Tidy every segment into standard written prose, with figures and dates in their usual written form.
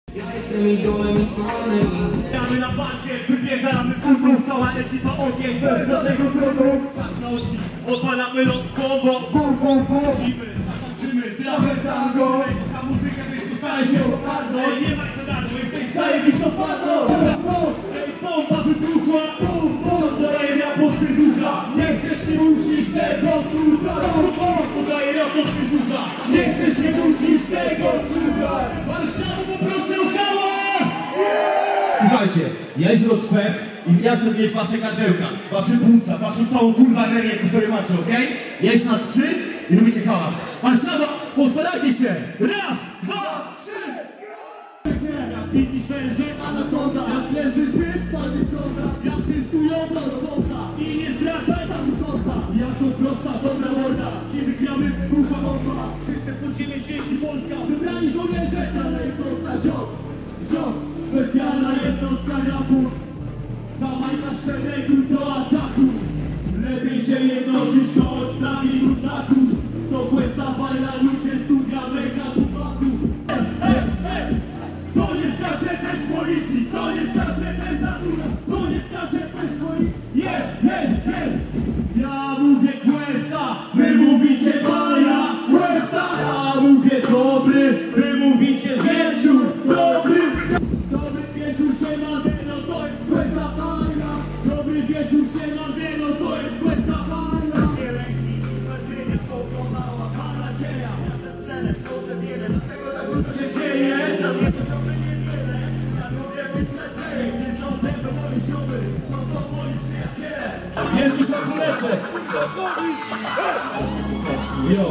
Ja jestem idolem i fanem. Gramy na bankiet, wypierdalamy kurwą, cała ekipa ogień, bez żadnego trudu. Czas nosi, odpalamy lot kombo. Lecimy, tańczymy, zrabem tango. Ta muzyka wystosuje się twardo. Nie ma co darmo, jesteś zajebistą pardą. Ej, pompa wybuchła, podaje rapo serducha. Nie chcesz, nie musisz tego słuchać. Podaje rapo serducha. Nie chcesz, nie musisz tego słuchać. Warszawa, poproszę o hałas! Słuchajcie, ja jestem od Szwed i ja chcę mieć wasze gardełka, wasze płuca, waszą całą kurwa energię, jaką sobie macie, okej? Ja jestem na 3 i robicie hałas. Warszawa, postarajcie się! Raz, dwa, 3! Jak widzisz węże, anakonda, jak leży zbyt, pani sąda, jak czystująca robota i nie zdradzaj tam kąta. Jak to prosta, dobra morda, kiedy gramy kurwa bomba. System pod ziemię, dźwięki Polska, wybrani żołnierze, dalej prosta ziom. Specjalna jednostka rapu. Dawaj na szeregu do ataku. Lepiej się jednoczyć, choć z nami ludaków. To questa baila, ludzie studia mega bubaku. To nie skacze też policji, to nie skacze też zatura. To nie skacze też policji. Ja mówię questa, wy mówicie baila. Questa, ja mówię dobry, wy mówicie wieczór. Dobry wieczór się nadeno, to jest questa baila. Dobry wieczór się nadeno, to jest questa baila. Nie lęknij, zmartwienia pokonała pana dzieja. Ja ten celem chodzę wiele, dlatego tak dużo się dzieje. Dla mnie to ciągle niewiele, ja lubię być nadzieję. Nie są ze mną moi ziomy, to są moi przyjaciele. Wielki szacuneczek! Jo,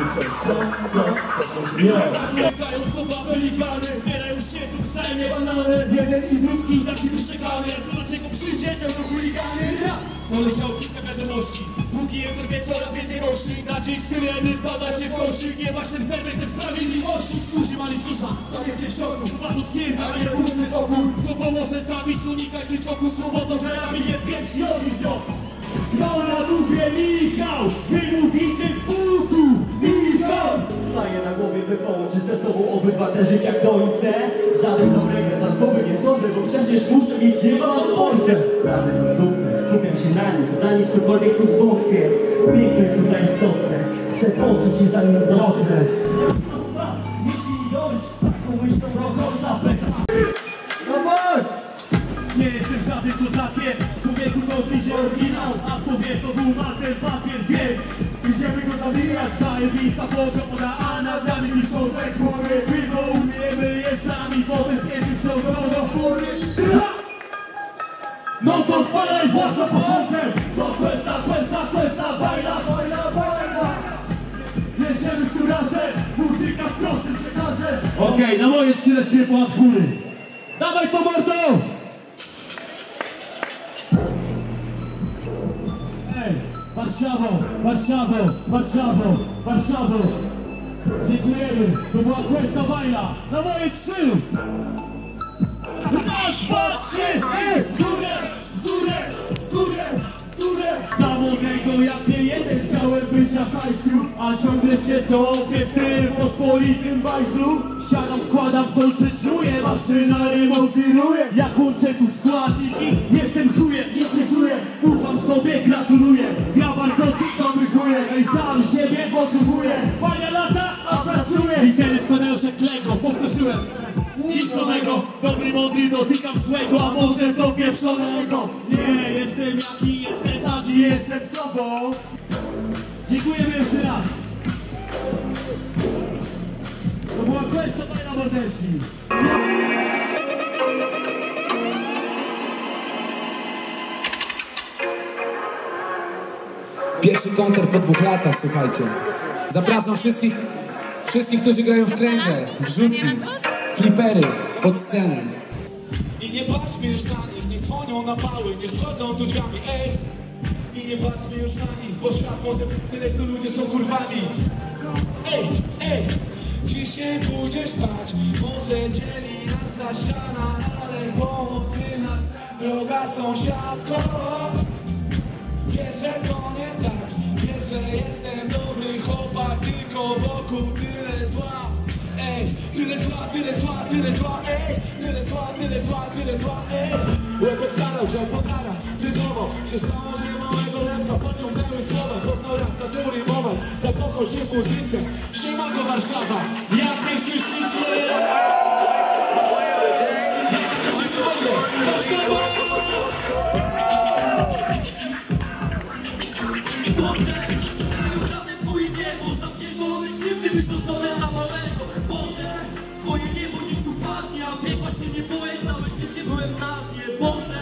Mieszkają słowa pelikany, zbierają się tu wzajemnie banany. Jeden i drugi taki wyszczekany, a co do czego przyjdzie, to chuligany. Poleciał kilka wiadomości, długi język wieczora więcej rości. Na dzień syreny padacie w koszyk, nie masz ten ferment tej sprawiedliwości. Używali cisza, co jesteś w szoku, panu twierdza, nie pusty pokój. Co pomocę zabić, unikać tych pokus, swobodą karabin, więc i odniósł. Ja mówię Michał, wy mówicie w puku, Michał! Staję na głowie, by połączyć ze sobą obydwa te życia końce. Żaden dobrego za słowy nie sądzę, bo przecież muszę mieć nieba na Polsce. Prawy to sukces, skupiam się na nim, zanim cokolwiek tu zwątpię. Piękno jest tutaj istotne, chcę poczuć się zanim dotknę. Jeśli dojść, taką myślą drogą zapytam. Nie jestem żadnym kozakiem, człowieku to bliżej oryginał. A powie to był ten papier, więc idziemy go zabijać. Zajebista pogoda, a nad nami piszą te chmury. My go umiemy, jest sami, potem kiedy są do chmury. No to odpalaj własną pochodkę. To questa, baila. Jedziemy tu razem, muzyka z prostym przekazem. Okej, na moje 3 lecimy ponad chmury. Dawaj to mordo! Warszawo! Dziękujemy, to była questa baila. Na moje 3! Raz, dwa, 3! Górę! Samotnego jak nie jeden chciałem być na hajslu, a ciągle się topię w tym pospolitym bajzlu. Siadam, wkładam, solce, czuję, maszyna remontuje. Jak łączę tu składniki, jestem chujem, nic nie czuję. Ufam sobie, gratuluję, ja bardzo tylko wychuję. Ej, sam siebie motywuję, pania lata, a pracuję. Litery składają się jak Lego, powtórzyłem. Nic nowego, dobry, mądry, dotykam złego, a może to pieprzonego. Nie jestem jaki jestem, taki jestem sobą. Dziękujemy jeszcze raz. To była questa baila mordeczki. Pierwszy koncert po 2 latach, słuchajcie. Zapraszam wszystkich, którzy grają w kręgle, wrzutki, flipery, pod scenę. I nie patrzmy już na nich, niech dzwonią na pały, niech wchodzą tu drzwiami, ej. I nie patrzmy już na nich, bo świat może tyle, że ludzie są kurwami. Ej, dziś nie pójdziesz spać, może dzieli nas ta ściana, ale połączy nas droga sąsiadko. Wiesz, że to nie tak, wiesz, że jestem dobry chłopak, tylko wokół tyle zła. Ej, tyle zła, tyle zła, ej, tyle zła, tyle zła, tyle zła, ej. Łebek starał, że podara, tygowo się stało, że małego lepka pociągnęły słowa, poznał rap, zaczął rymować, zakochał się w muzyce, siema do Warszawa, jak nie słyszycie? Jak nie słyszycie w ogóle? Warszawa! Boże, naprawdę twoje niebo, zapierdolone krzywdy wyrzucone za małego. Boże, twoje niebo dziś tu padnie, a biegła się nie boję, całe życie byłem na dnie. Boże,